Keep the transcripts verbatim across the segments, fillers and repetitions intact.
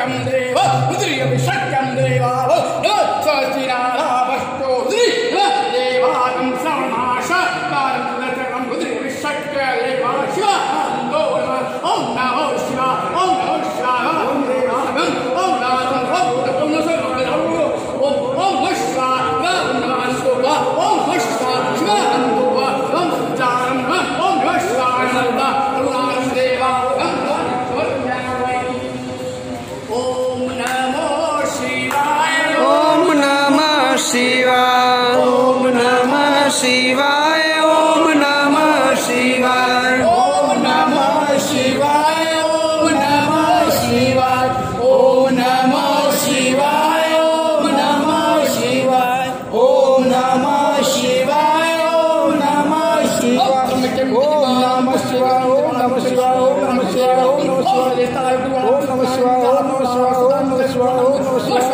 शक्यं देव रुद्रियं शक्यं देवा स्वस्तिनारावष्टो देवागं सर्वनाश कारं रुद्रियं शक्य देवा शिवा ओम नमो शिवा ओम नमो शिवा ओम देवागं ओम नाथं ओम ओम सर्वं ओम ओम शिवा ओम नमो ओम शिवा शिवा ओम जानं ओम शिवा नमः करुणां देवा ओम नमो शिवाय ओम नमः शिवाय ओम नमः शिवाय ओम नमः शिवाय ओम नमः शिवाय ओम नमः शिवाय ओम नमः शिवाय ओम नमः शिवाय ओम नमः शिवाय ओम नमः शिवाय ओम नमः शिवाय ओम नमः शिवाय ओम नमः शिवाय ओम नमः शिवाय ओम नमः शिवाय ओम नमः शिवाय ओम नमः शिवाय ओम नमः शिवाय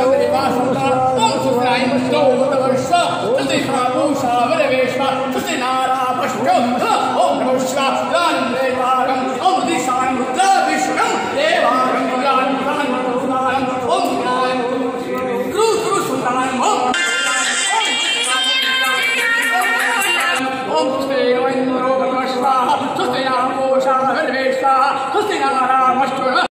Om